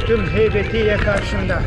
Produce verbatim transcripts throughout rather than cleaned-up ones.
tüm heybetiyle karşında.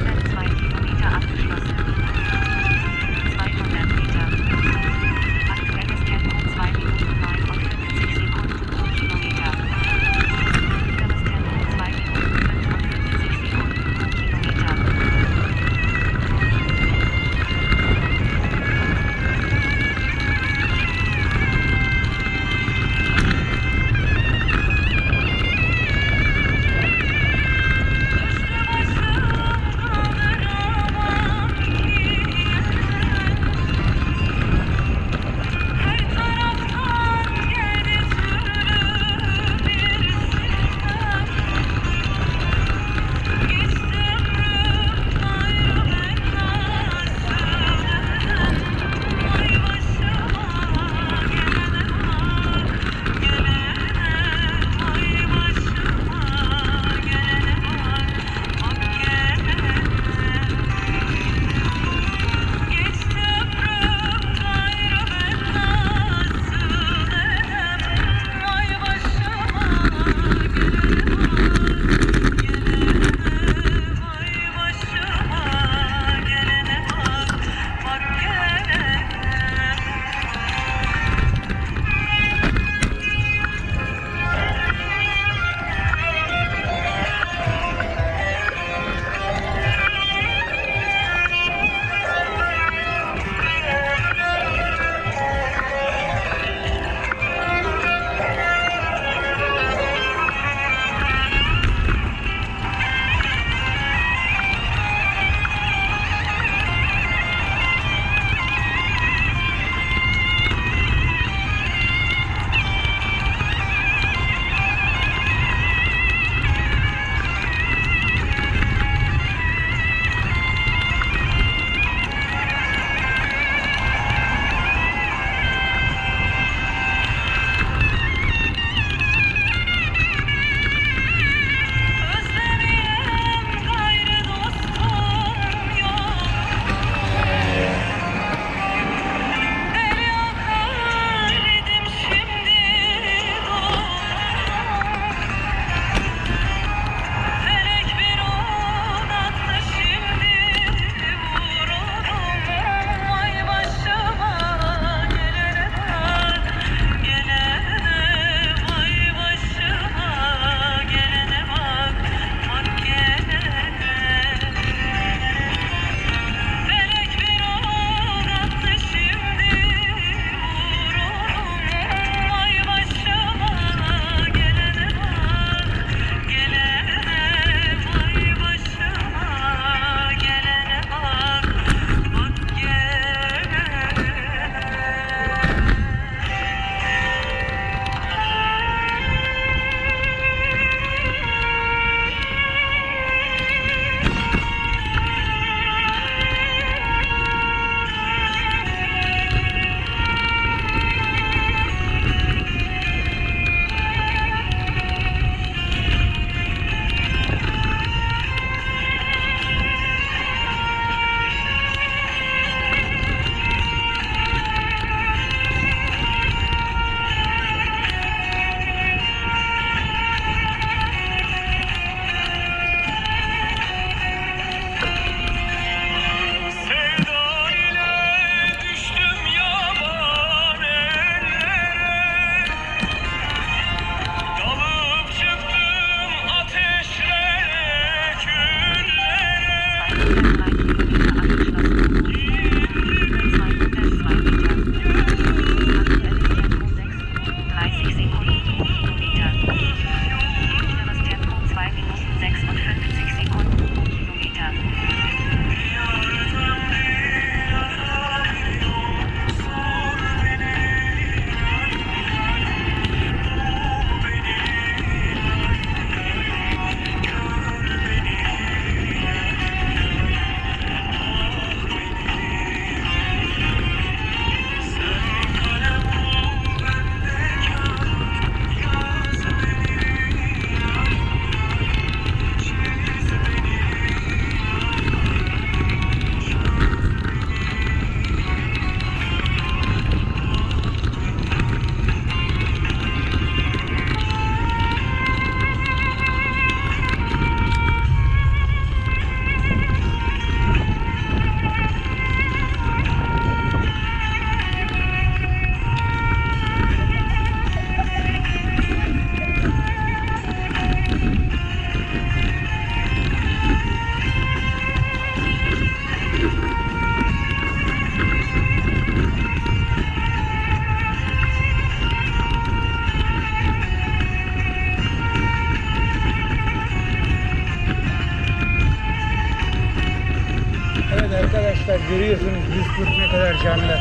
kadar canlı.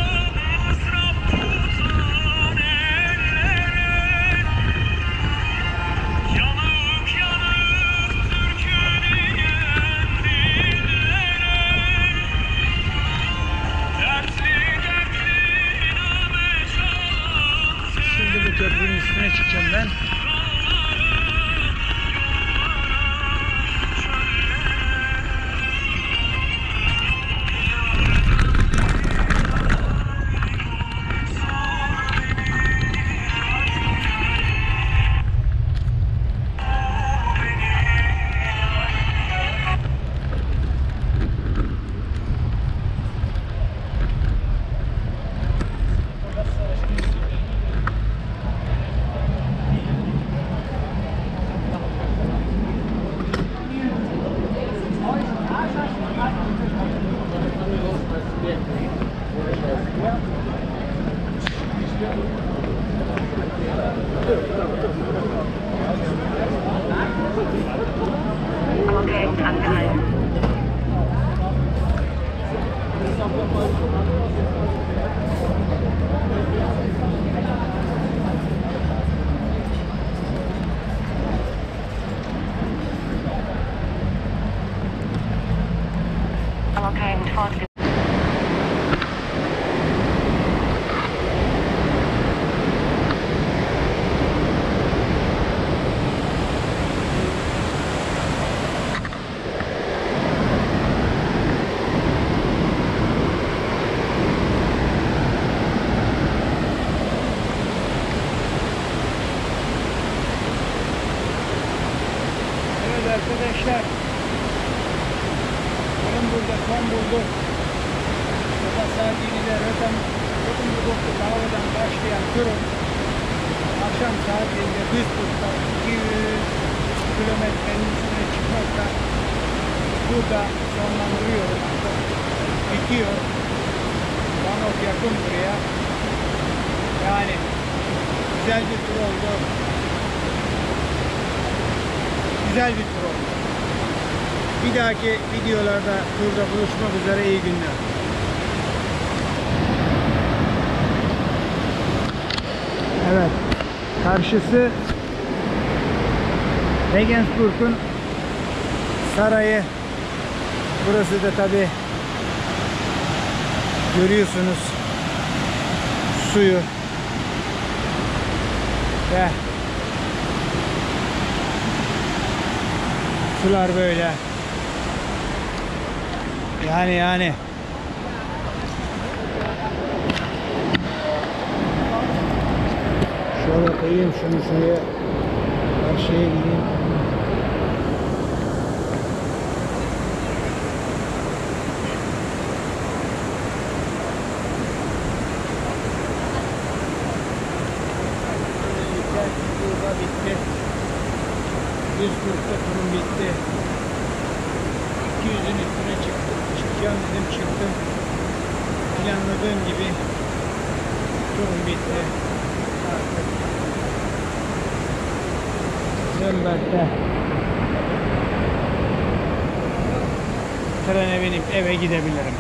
Şimdi bu köprünün üstüne çıkacağım ben. Okay, angehalten. Okay, und fortgesetzt. Arkadaşlar, benim burada son bulduk. Sabah saat yedide Rötem Rötemburg'da Dağlı'dan başlayan turum akşam saatinde Duisburg'da iki yüz kilometrenin üstüne çıkmakta burada sonlandırıyorum. Bitiyor. Bahnhof yakın buraya. Yani güzel bir tur oldu. Güzel bir tur oldu. Bir dahaki videolarda turda buluşmak üzere, iyi günler. Evet. Karşısı Regensburg'un sarayı. Burası da tabi görüyorsunuz suyu ve sular böyle. Yani yani. Şöyle koyayım şunu şuraya. Karşıya gideyim. Bitti. yüz kırkta turum bitti. iki yüzün üstüne çıktım. Çıkacağım dedim, çıktım. Planladığım gibi turum bitti. Artık Nürnberg'de trene binip eve gidebilirim.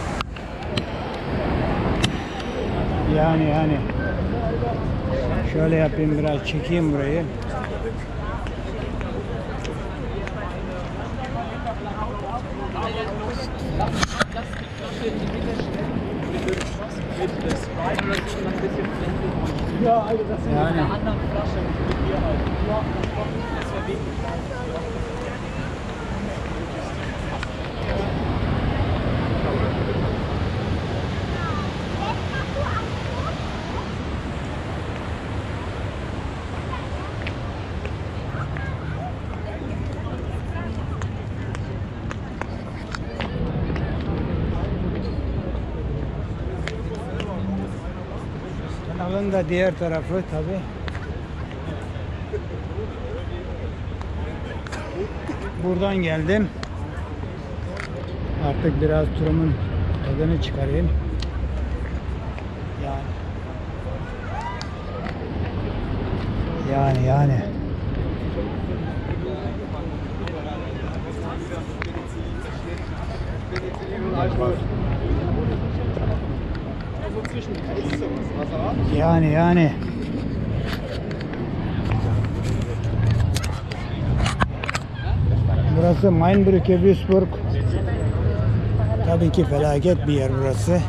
Yani yani. Şöyle yapayım, biraz çekeyim burayı. Yani kanalın da diğer tarafı tabi. Buradan geldim. Artık biraz turumun tadını çıkarayım. Yani. Yani yani. Yani yani. Burası Mainbrücke Würzburg. Tabii ki felaket bir yer burası.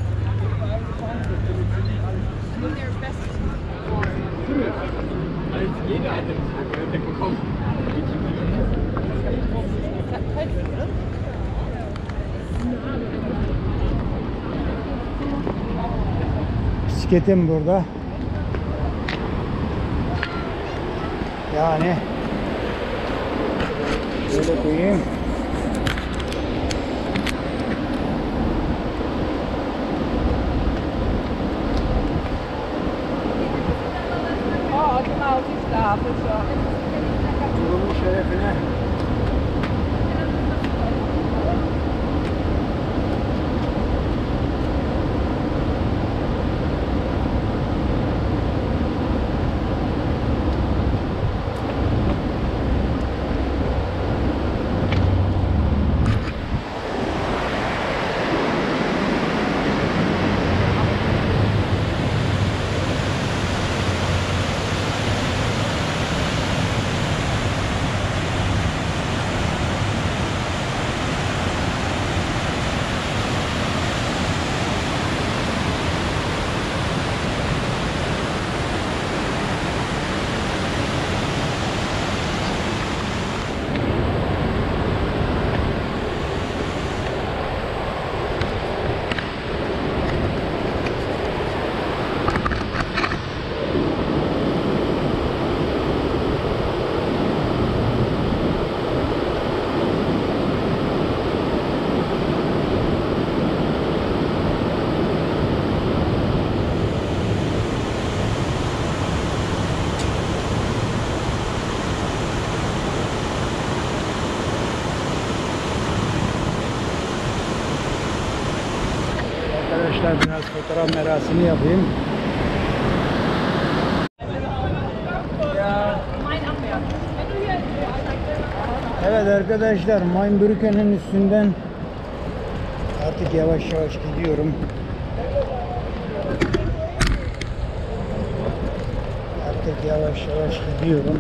Bisikletim burada. Yani böyle koyayım. Durumun şerefine. Arkadaşlar biraz fotoğraf merasimi yapayım. Evet arkadaşlar, Mainbrücke'nin üstünden artık yavaş yavaş gidiyorum. Artık yavaş yavaş gidiyorum.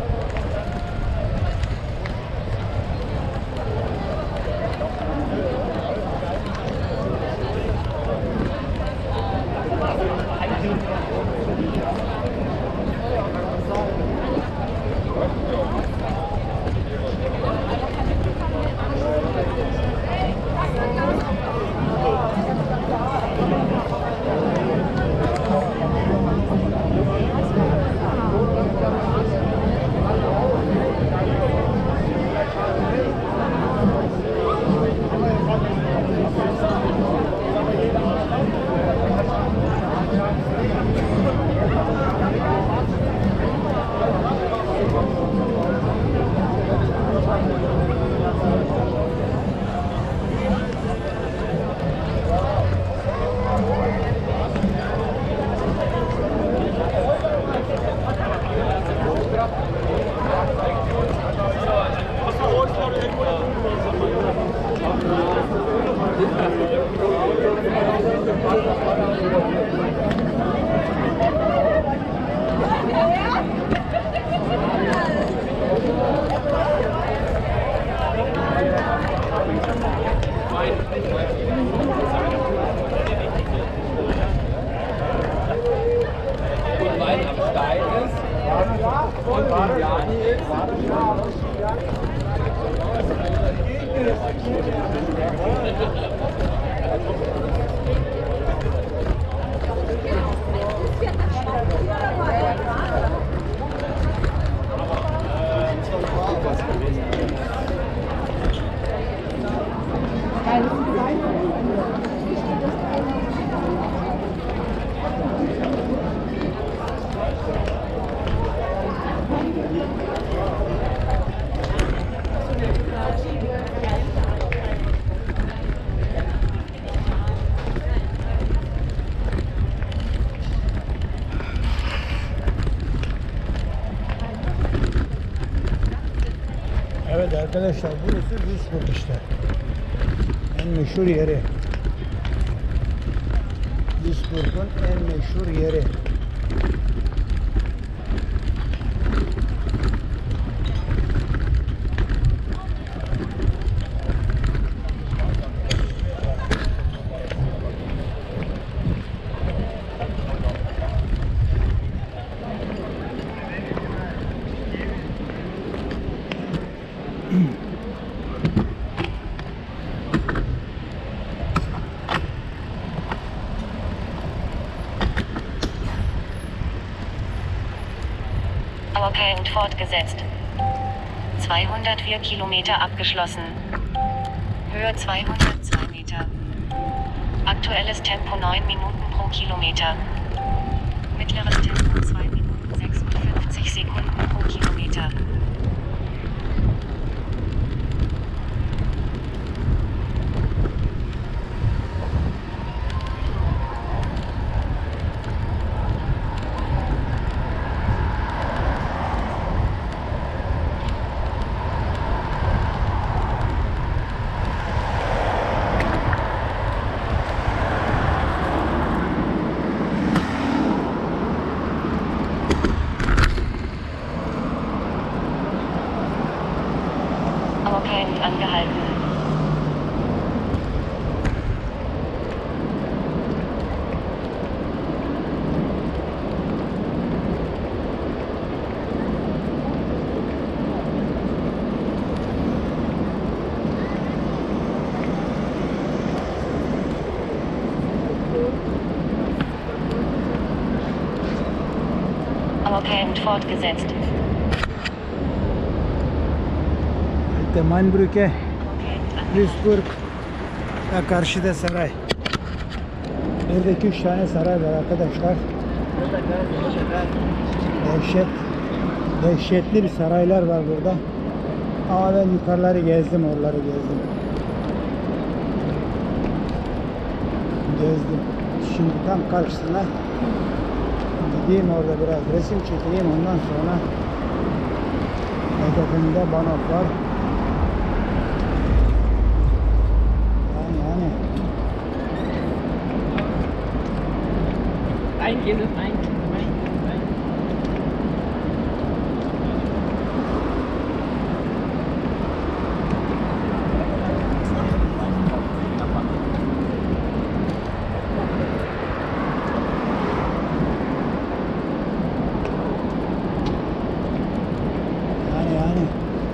Evet arkadaşlar, burası Würzburg işte. En meşhur yeri. Duisburg'un en meşhur yeri. Auerkeilen fortgesetzt. zweihundertvier Kilometer abgeschlossen. Höhe zweihundertzwei Meter. Aktuelles Tempo neun Minuten pro Kilometer. Mittleres Tempo zwei Minuten sechsundfünfzig Sekunden pro Kilometer. Auerkeilen angehalten. Auerkeilen fortgesetzt. Alte Mainbrücke, Auerkeilen angehalten. Duisburg ve karşıda saray. Buradaki üç tane saray var arkadaşlar. Dehşet, dehşetli bir saraylar var burada. Ama ben yukarıları gezdim, oraları gezdim. Gezdim. Şimdi tam karşısına gideyim, orada biraz resim çekeyim, ondan sonra hedefimde Banov var. Yani yani Ein Kind, ein Kind, ein Kind, ein Kind. yani yani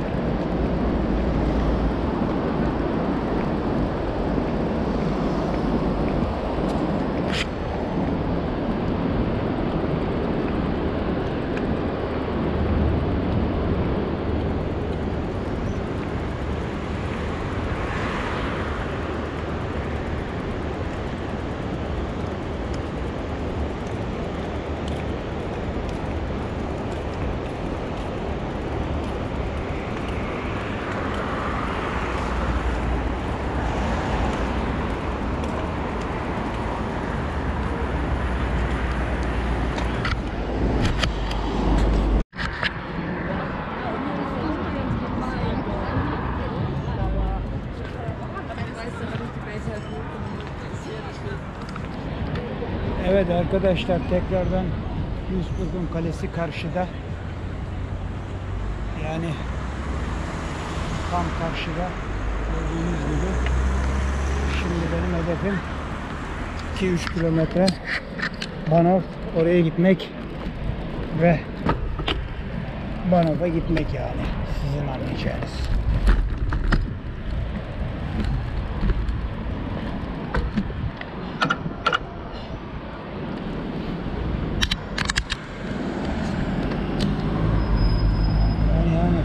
Evet arkadaşlar, tekrardan Duisburg'un kalesi karşıda. Yani tam karşıda gördüğünüz gibi. Şimdi benim hedefim iki üç kilometre Banov, oraya gitmek ve Banov'a gitmek, yani sizin anlayacağınız. Yani yani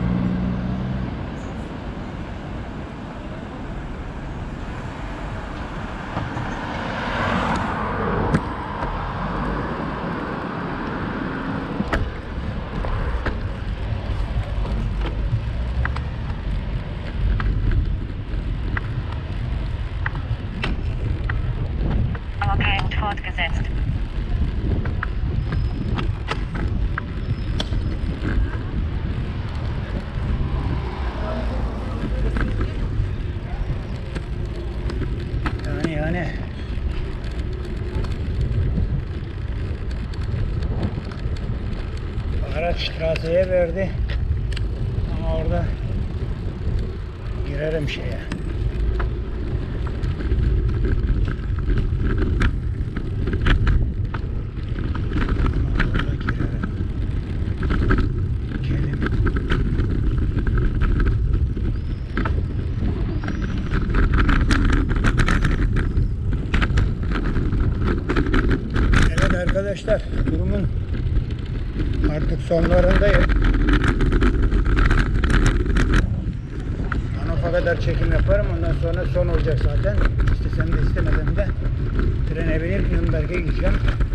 Auerkeilen fortgesetzt. yani yani Fahrradstraße'ye verdi. Ama orada girerim şeye. Orada girerim. Gelin. Evet arkadaşlar, durumun artık sonlarındayım. Hanof'a kadar çekim yaparım. Ondan sonra son olacak zaten. İstesem de istemesem de trene binip Nürnberg'e gideceğim.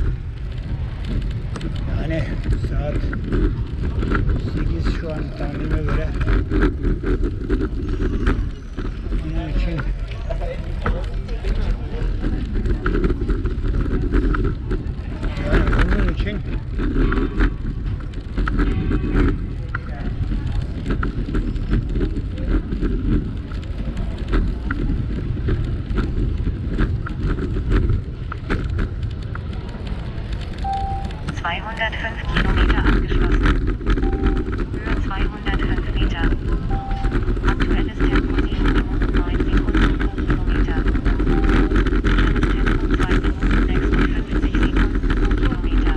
Yani saat sekiz şu an tahminime göre. Onun için yani bunun için zweihundertfünf Kilometer angeschlossen. Höhe zweihundertfünf Meter. Aktuelles Tempo sieben Minuten neun Sekunden pro Kilometer. Mittleres Tempo zwei Minuten sechsundfünfzig Sekunden pro Kilometer.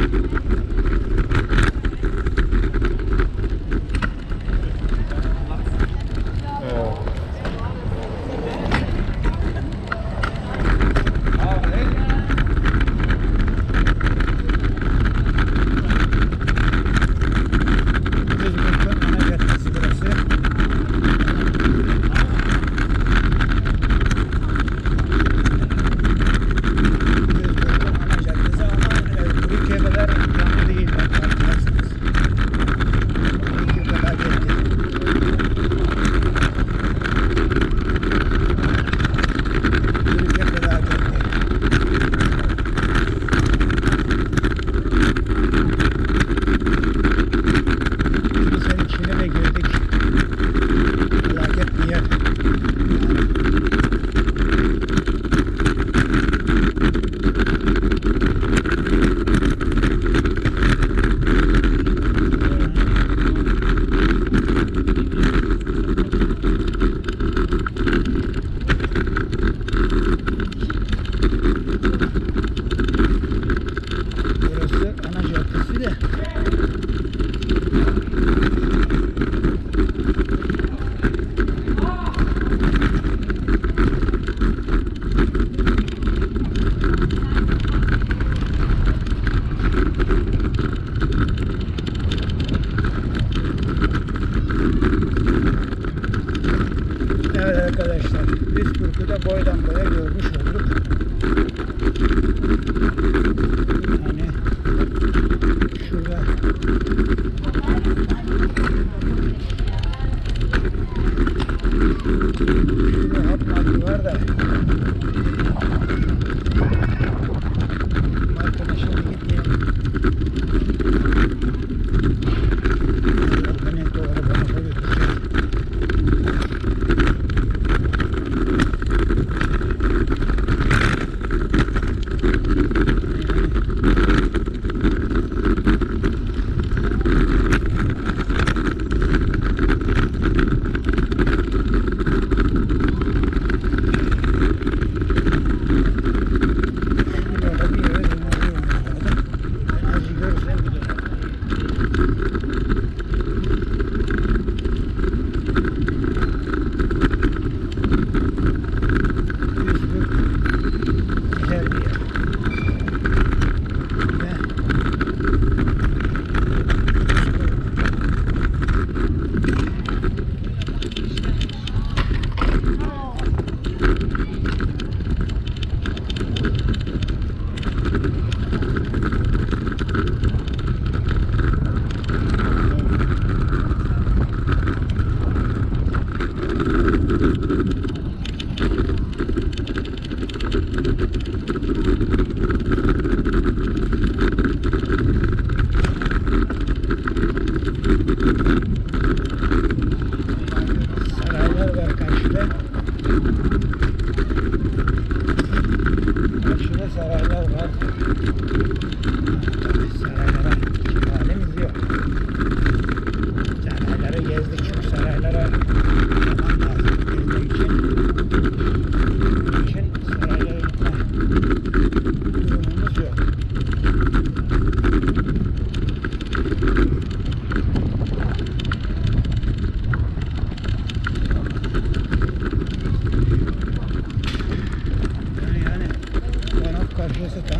Aktan.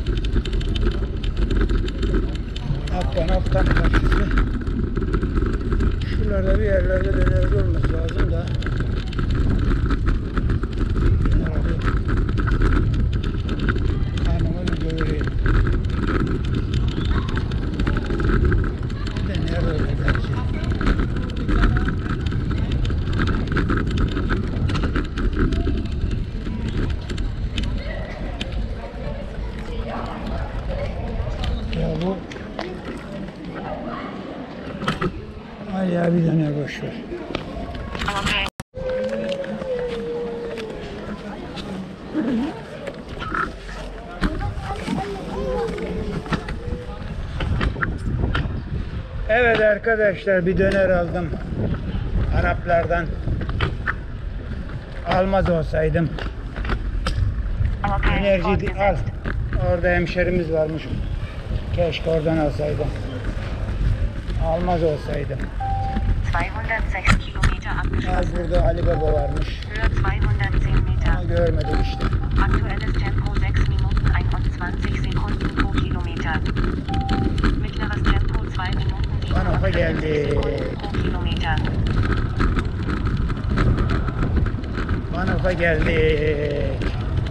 Aktan, Aktan karşısı. Şuralarda bir yerlerde dönerci olması lazım da. Herhalde hanımı bir göreyim. Bir de nerede oldu gerçi? Ya bu Ay ya bir tane boş ver. Okay. Evet arkadaşlar, bir döner aldım Araplardan. Almaz olsaydım Okay. enerji al. Fortgesetzt. Orada hemşerimiz varmış. Keşke oradan alsaydım. Almaz olsaydım. zweihundertsechs Kilometer Al, abgeschlossen. burada Ali Baba varmış. Höhe zweihundertzehn Ama Meter. görmedim işte. Aktuelles Tempo sechs Minuten einundzwanzig Sekunden pro Kilometer. Mittleres Tempo zwei Minuten Bana siebenundvierzig geldi. Sekunden pro Kilometer. Manofa geldik.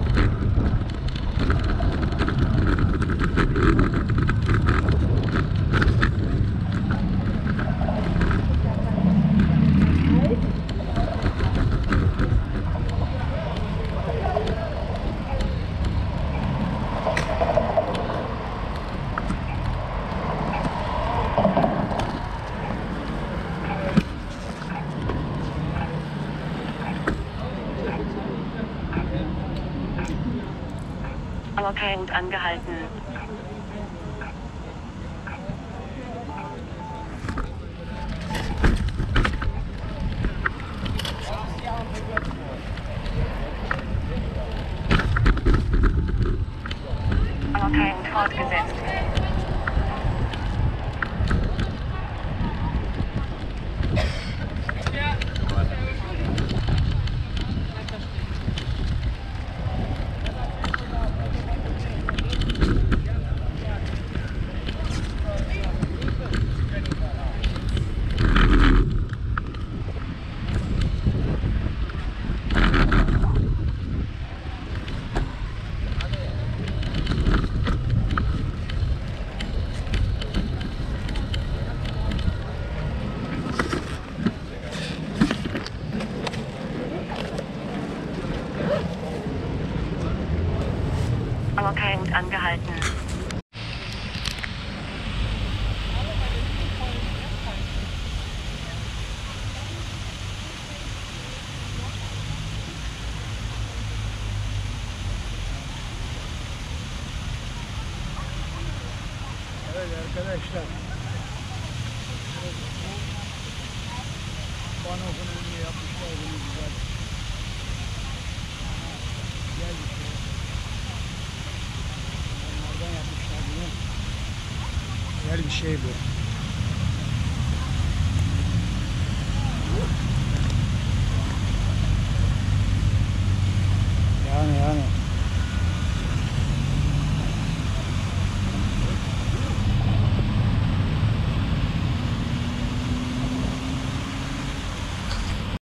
Okay und angehalten. Okay und fortgesetzt. Okay und angehalten. Evet arkadaşlar. Banofun önüne yapmışlar bunu güzel. Gel bir şey. Onlardan yapmışlar bunu. Güzel bir şey bu.